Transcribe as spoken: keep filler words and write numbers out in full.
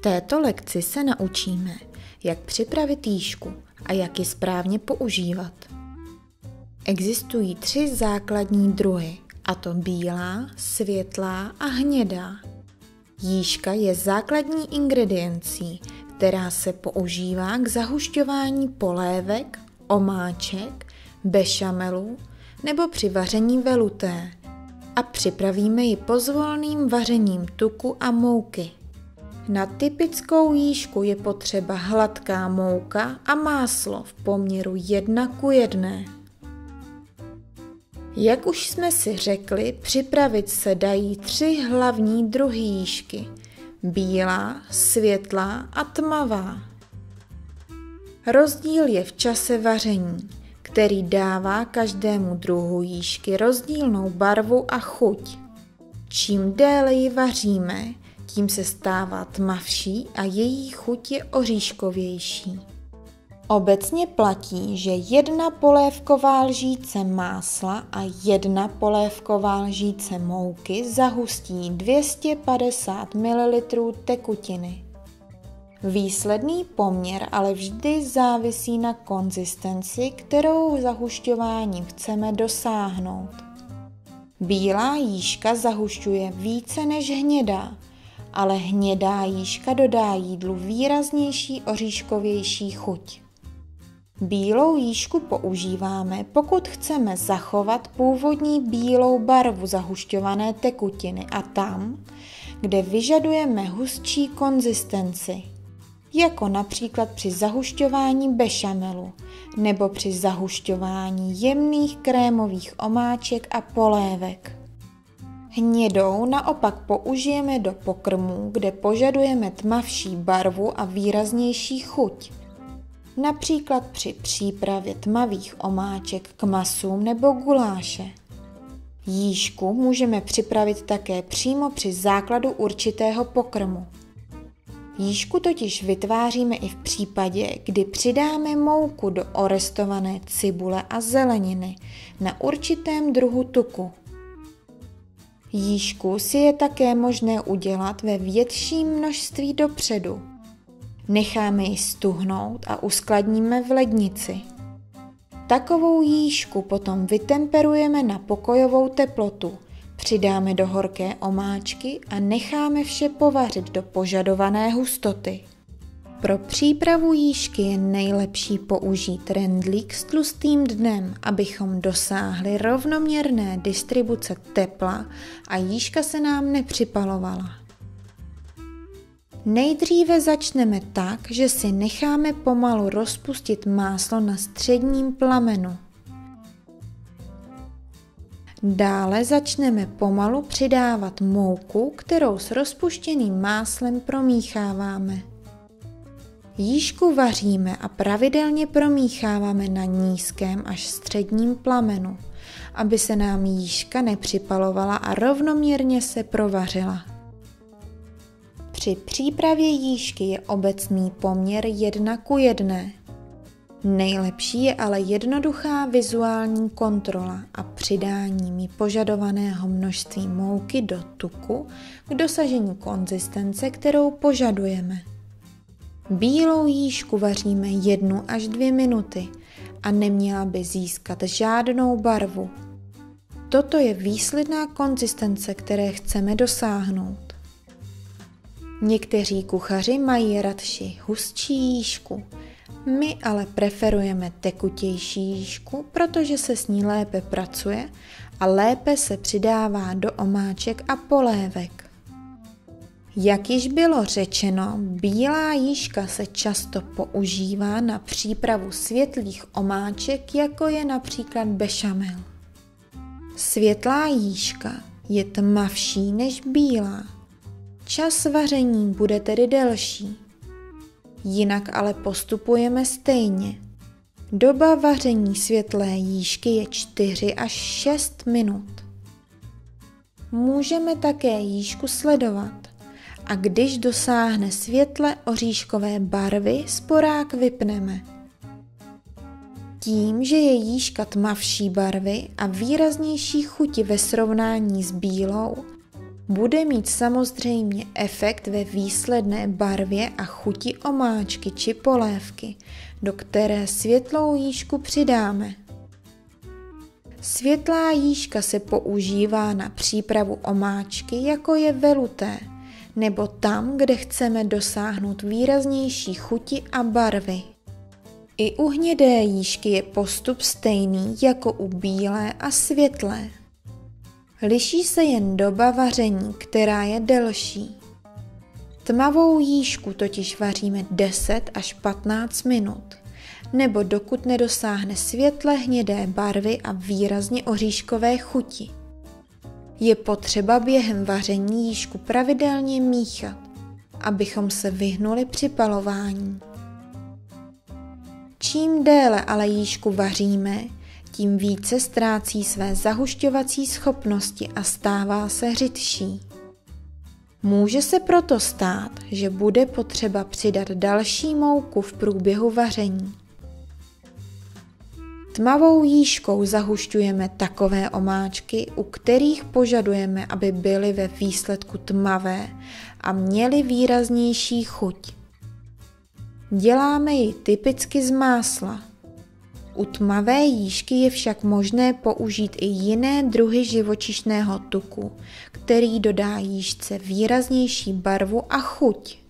této lekci se naučíme, jak připravit jížku a jak ji správně používat. Existují tři základní druhy, a to bílá, světlá a hnědá. Jížka je základní ingrediencí, která se používá k zahušťování polévek, omáček, bešamelu nebo při vaření veluté a připravíme ji pozvolným vařením tuku a mouky. Na typickou jížku je potřeba hladká mouka a máslo v poměru jedna ku jedné. Jak už jsme si řekli, připravit se dají tři hlavní druhy jížky – bílá, světlá a tmavá. Rozdíl je v čase vaření, který dává každému druhu jížky rozdílnou barvu a chuť. Čím déle ji vaříme, tím se stává tmavší a její chuť je oříškovější. Obecně platí, že jedna polévková lžíce másla a jedna polévková lžíce mouky zahustí dvě stě padesát mililitrů tekutiny. Výsledný poměr ale vždy závisí na konzistenci, kterou zahušťováním chceme dosáhnout. Bílá jížka zahušťuje více než hnědá, ale hnědá jížka dodá jídlu výraznější oříškovější chuť. Bílou jížku používáme, pokud chceme zachovat původní bílou barvu zahušťované tekutiny a tam, kde vyžadujeme hustší konzistenci, jako například při zahušťování bešamelu nebo při zahušťování jemných krémových omáček a polévek. Hnědou naopak použijeme do pokrmů, kde požadujeme tmavší barvu a výraznější chuť, například při přípravě tmavých omáček k masům nebo guláše. Jížku můžeme připravit také přímo při základu určitého pokrmu. Jížku totiž vytváříme i v případě, kdy přidáme mouku do orestované cibule a zeleniny na určitém druhu tuku. Jížku si je také možné udělat ve větším množství dopředu. Necháme ji stuhnout a uskladníme v lednici. Takovou jížku potom vytemperujeme na pokojovou teplotu, přidáme do horké omáčky a necháme vše povařit do požadované hustoty. Pro přípravu jížky je nejlepší použít rendlík s tlustým dnem, abychom dosáhli rovnoměrné distribuce tepla a jížka se nám nepřipalovala. Nejdříve začneme tak, že si necháme pomalu rozpustit máslo na středním plamenu. Dále začneme pomalu přidávat mouku, kterou s rozpuštěným máslem promícháváme. Jížku vaříme a pravidelně promícháváme na nízkém až středním plamenu, aby se nám jížka nepřipalovala a rovnoměrně se provařila. Při přípravě jížky je obecný poměr jedna ku jedné. Nejlepší je ale jednoduchá vizuální kontrola a přidání mi požadovaného množství mouky do tuku k dosažení konzistence, kterou požadujeme. Bílou jížku vaříme jednu až dvě minuty a neměla by získat žádnou barvu. Toto je výsledná konzistence, které chceme dosáhnout. Někteří kuchaři mají radši hustší jížku, my ale preferujeme tekutější jížku, protože se s ní lépe pracuje a lépe se přidává do omáček a polévek. Jak již bylo řečeno, bílá jížka se často používá na přípravu světlých omáček, jako je například bešamel. Světlá jížka je tmavší než bílá. Čas vaření bude tedy delší. Jinak ale postupujeme stejně. Doba vaření světlé jížky je čtyři až šest minut. Můžeme také jížku sledovat a když dosáhne světle oříškové barvy, sporák vypneme. Tím, že je jížka tmavší barvy a výraznější chuti ve srovnání s bílou, bude mít samozřejmě efekt ve výsledné barvě a chuti omáčky či polévky, do které světlou jížku přidáme. Světlá jížka se používá na přípravu omáčky, jako je veluté, nebo tam, kde chceme dosáhnout výraznější chuti a barvy. I u hnědé jížky je postup stejný jako u bílé a světlé. Liší se jen doba vaření, která je delší. Tmavou jížku totiž vaříme deset až patnáct minut, nebo dokud nedosáhne světle hnědé barvy a výrazně oříškové chuti. Je potřeba během vaření jížku pravidelně míchat, abychom se vyhnuli připalování. Čím déle ale jížku vaříme, tím více ztrácí své zahušťovací schopnosti a stává se řidší. Může se proto stát, že bude potřeba přidat další mouku v průběhu vaření. Tmavou jížkou zahušťujeme takové omáčky, u kterých požadujeme, aby byly ve výsledku tmavé a měly výraznější chuť. Děláme ji typicky z másla. U tmavé jížky je však možné použít i jiné druhy živočišného tuku, který dodá jížce výraznější barvu a chuť.